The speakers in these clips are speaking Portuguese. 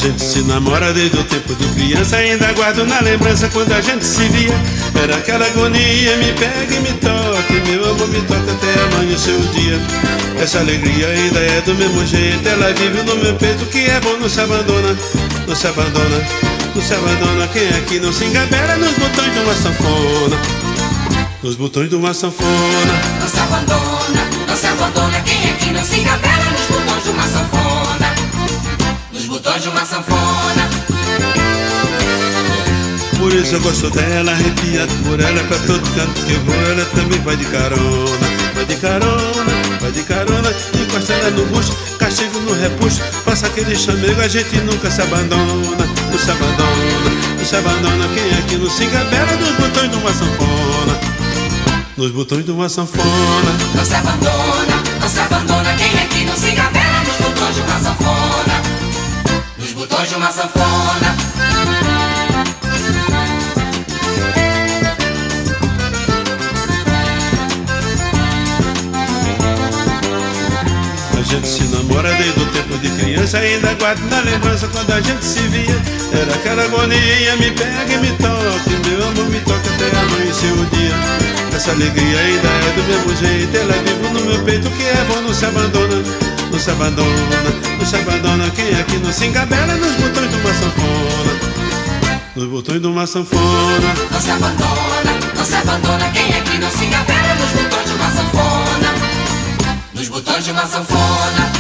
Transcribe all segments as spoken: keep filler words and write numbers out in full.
gente se namora desde o tempo de criança, ainda guardo na lembrança quando a gente se via. Era aquela agonia, me pega e me toca, e meu amor me toca até amanhecer o dia. Essa alegria ainda é do mesmo jeito, ela vive no meu peito, que é bom, não se abandona, não se abandona, não se abandona. Quem aqui não se engabela nos botões de uma sanfona, nos botões de uma sanfona. Não se abandona, não se abandona. Quem aqui não se engabela nos botões de uma sanfona, nos botões de uma sanfona. Por isso eu gosto dela, arrepiado por ela, pra todo canto que eu vou, ela também vai de carona. Vai de carona, vai de carona, encosta ela no bucho, castigo no repuxo, faça aquele chamego, a gente nunca se abandona, não se abandona, não se abandona. Quem aqui não se engabela nos botões de uma sanfona, nos botões de uma sanfona. Não se abandona, não se abandona. Quem aqui não se engabela nos botões de uma sanfona, nos botões de uma sanfona. A gente se namora desde o tempo de criança, ainda guardo na lembrança quando a gente se via. Era aquela agonia, me pega e me toca, e meu amor me toca até amanhecer o dia. Essa alegria ainda é do mesmo jeito, ela vive no meu peito, que é bom, não se abandona, não se abandona, não se abandona. Quem aqui não se engabela nos botões de uma sanfona, nos botões de uma sanfona. Não se abandona, não se abandona. Quem aqui não se engabela nos botões de uma sanfona, nos botões de uma sanfona.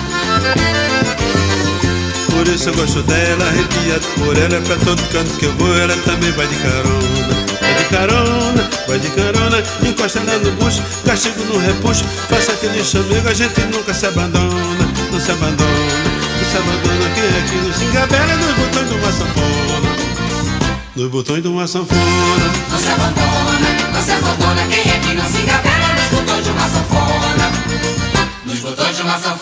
Por isso eu gosto dela, arrepiado por ela, pra todo canto que eu vou, ela também vai de carona. Vai de carona, vai de carona, encosta ela no bucho, castigo no repuxo, faça aquele chamego, a gente nunca se abandona, não se abandona, não se abandona. Quem aqui não se engabela nos botões de uma sanfona, nos botões de uma sanfona. Não se abandona, não se abandona. Quem aqui não se engabela nos botões de uma sanfona, nos botões de uma sanfona.